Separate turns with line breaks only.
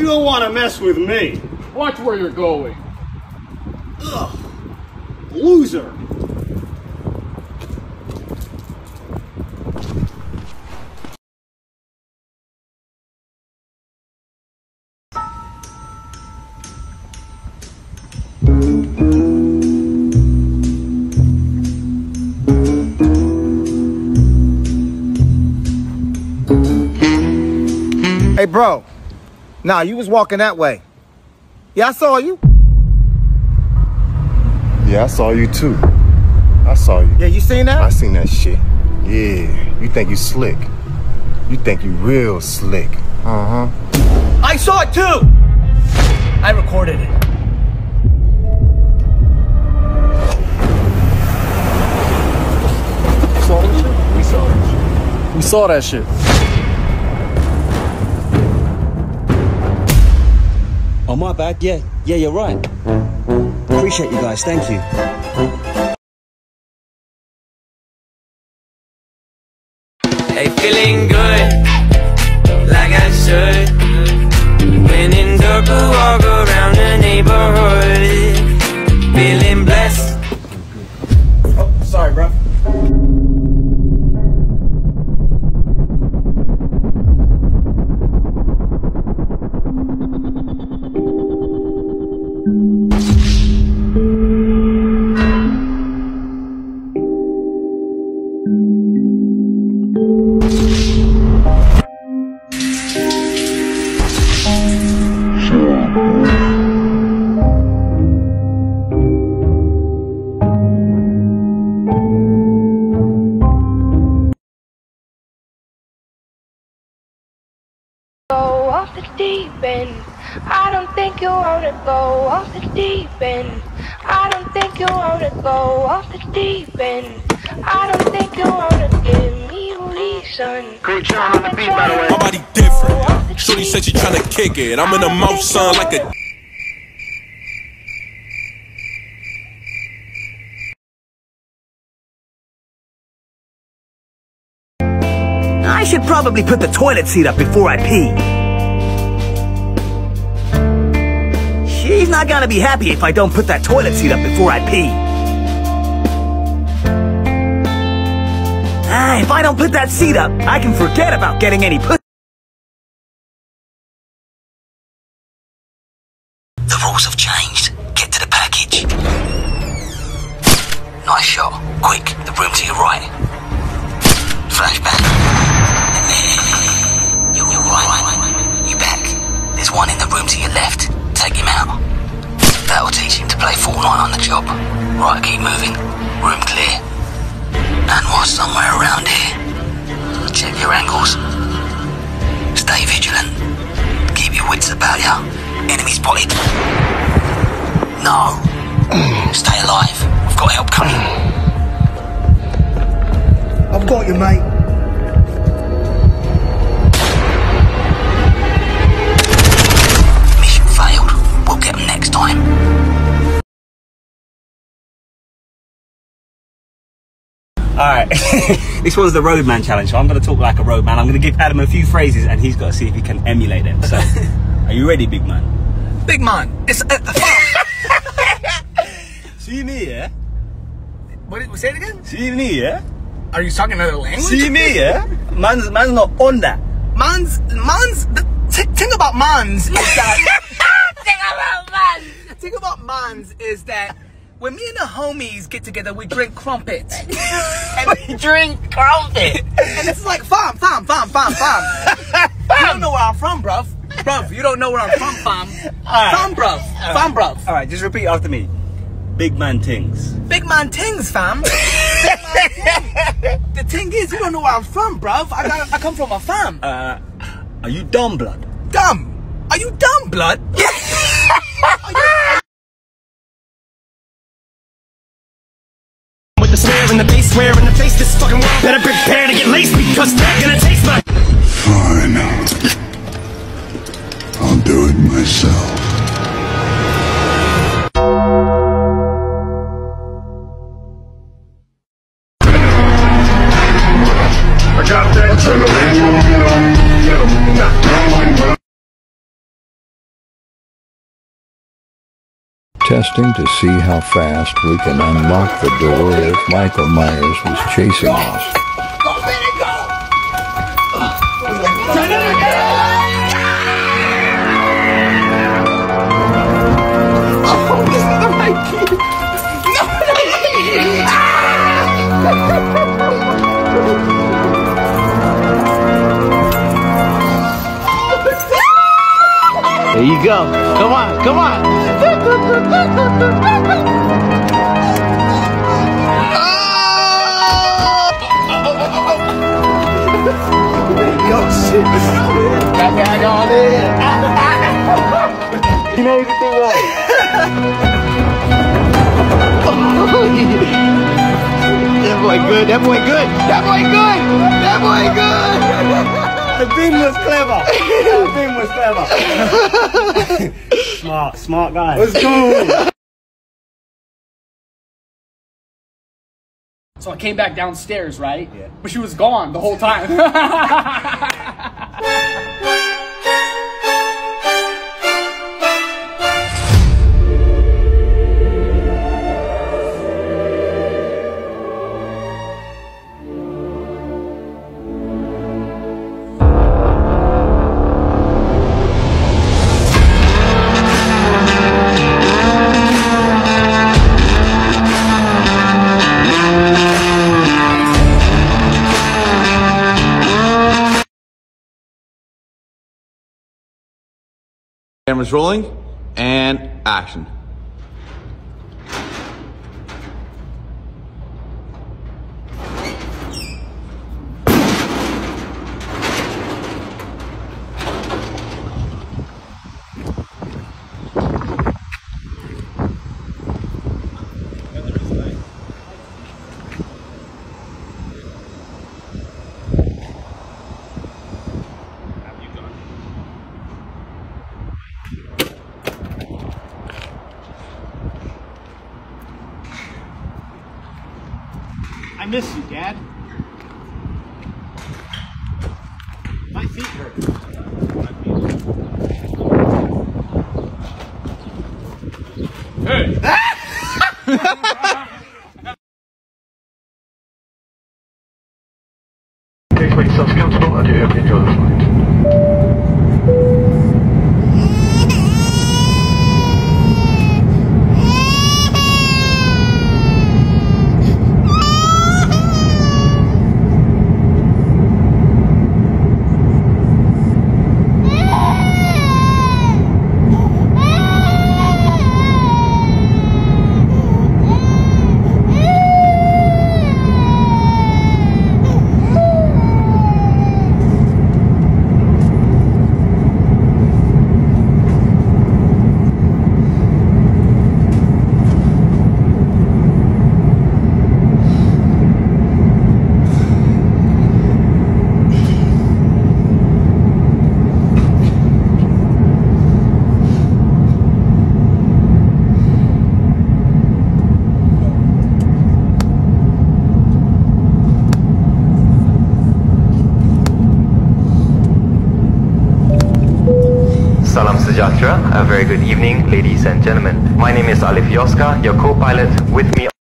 don't want to mess with me.
Watch where you're going.
Ugh. Loser.
Hey, bro. Nah, you was walking that way. Yeah, I saw you.
Yeah, I saw you too. I saw you.
Yeah, you seen that?
I seen that shit. Yeah, you think you slick. You think you real slick. Uh-huh.
I saw it too. I recorded it.
Saw that shit? We saw that shit. We saw that shit.
Oh, my bad. Yeah, you're right. Appreciate you guys. Thank you.
Hey, feeling good, like I should. When in dark, walk around the neighborhood. Feeling blessed.
Oh, sorry, bro.
Go off the deep end. I don't think you wanna go off the deep end. I don't think you wanna go off the deep end. I don't think you wanna give me a reason.
Great job on the beat, by the way.
My body different. Shorty said she tryna kick it. I'm in the mouth, son, like a.
I should probably put the toilet seat up before I pee. She's not gonna be happy if I don't put that toilet seat up before I pee. If I don't put that seat up, I can forget about getting any pussy. The rules have changed. Get to the package. Nice shot. Quick, the room to your right. Flashbang. You're right. You back. There's one in the room to your left. Take him out. That'll teach him to play Fortnite on the job. Right, keep moving. Room clear. And what's somewhere around here? Check your angles. Stay vigilant. Keep your wits about you. Enemy spotted. No. Stay alive. We've got help coming.
I've got you, mate.
Mission failed. We'll get them next time. Alright, this one's the roadman challenge, so I'm going to talk like a roadman. I'm going to give Adam a few phrases and he's got to see if he can emulate them. So, are you ready, big man?
Big man. It's
See me, yeah?
What? Say it again.
See me, yeah?
Are you talking another language?
See me, yeah? Man's not on that.
The thing about mans is that.
Think about mans
is that when me and the homies get together, we drink crumpets.
And we drink crumpet.
And it's like fam. You don't know where I'm from, bruv. Bruv, you don't know where I'm from, fam. Fam, bruv.
Alright, just repeat after me. Big man things.
Big man things, fam. The thing is, you don't know where I'm from, bruv. I come from a fam.
Are you dumb, blood?
Dumb? Are you dumb, blood?
With the snare and the bass, swear in the face, this fucking world better prepare to get laced because they're gonna taste my.
Fine. I'll do it myself.
I got that.
testing to see how fast we can unlock the door if Michael Myers was chasing us.
There you go. Come on, come on. Yo, shit. Got back on in. You made it through that. That boy good. That boy good. That boy good. That boy good.
The beam was clever. The beam was clever. Smart guy. Let's go.
So I came back downstairs, right? Yeah. But she was gone the whole time.
Cameras rolling, and action.
I miss you, Dad. My feet hurt.
Hey!
Please make yourselves comfortable and you hope you enjoy the flight.
Salam Sejahtera, a very good evening, ladies and gentlemen. My name is Alif Yoska, your co-pilot. With me